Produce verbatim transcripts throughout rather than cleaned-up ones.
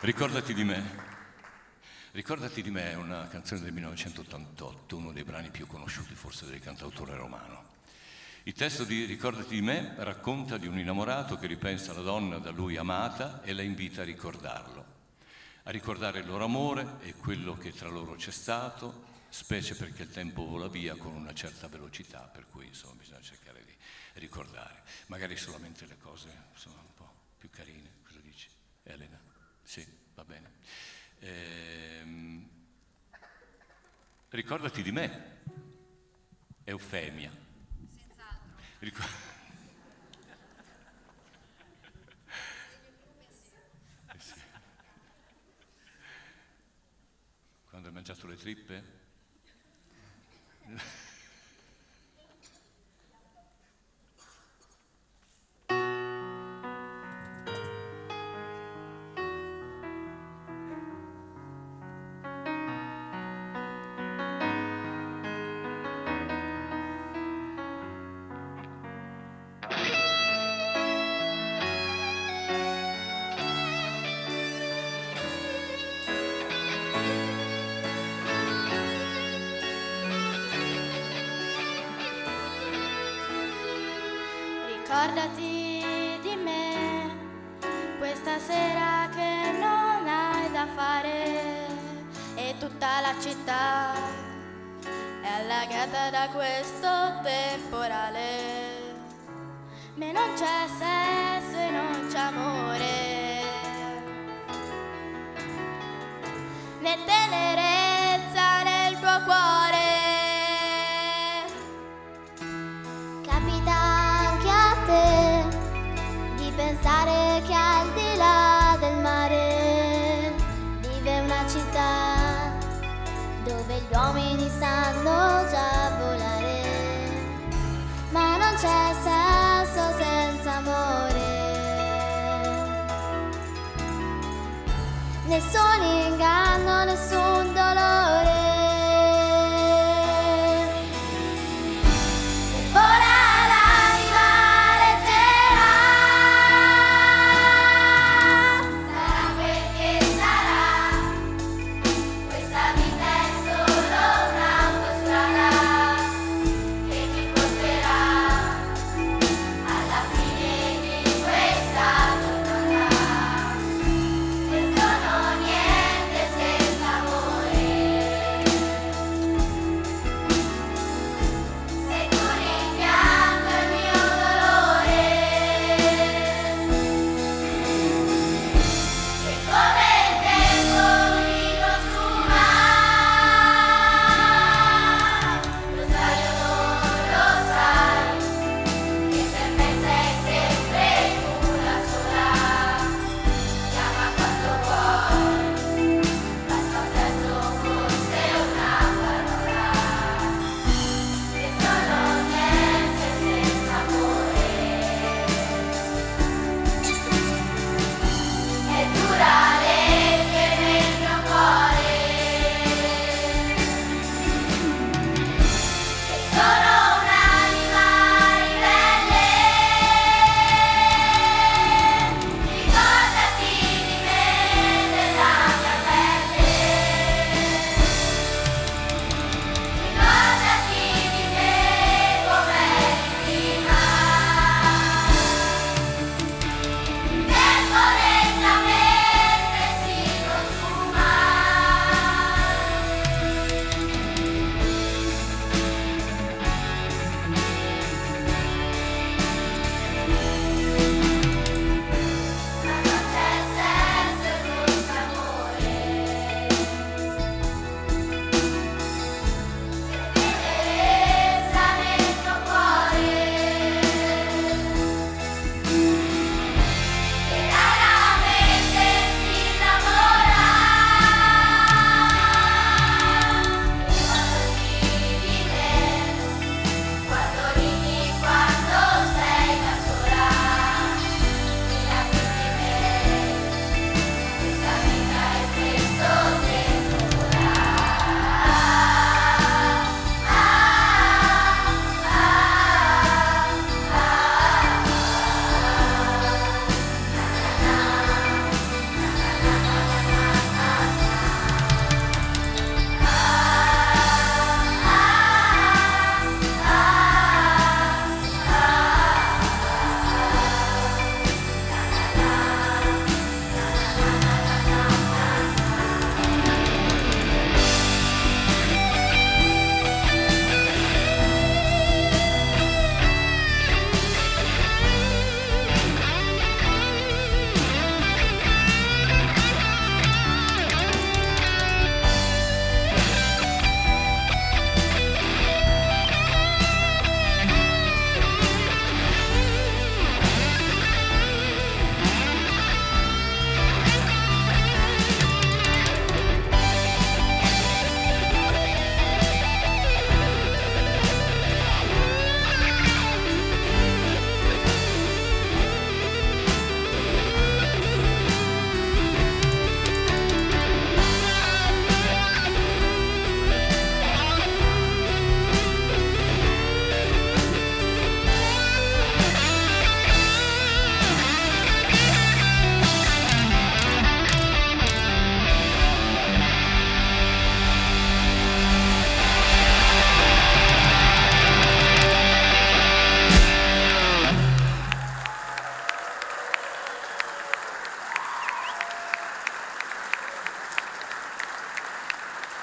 Ricordati di me. Ricordati di me è una canzone del millenovecentottantotto, uno dei brani più conosciuti forse del cantautore romano. Il testo di Ricordati di me racconta di un innamorato che ripensa alla donna da lui amata e la invita a ricordarlo, a ricordare il loro amore e quello che tra loro c'è stato, specie perché il tempo vola via con una certa velocità, per cui insomma bisogna cercare di ricordare, magari solamente le cose insomma, un po' più carine. Cosa dici, Elena? Sì, va bene. Ehm, ricordati di me, Eufemia. Senz'altro. Ricor- eh sì. Quando hai mangiato le trippe? Ricordati di me, questa sera che non hai da fare e tutta la città è allagata da questo temporale. Ma non c'è sesso e non c'è amore, né tenerezza nel tuo cuore. Pensare che al di là del mare vive una città dove gli uomini sanno già volare, ma non c'è senso senza amore, nessun inganno, nessun dolore. Niente senza amore.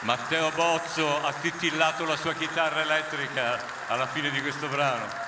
Matteo Bozzo ha titillato la sua chitarra elettrica alla fine di questo brano.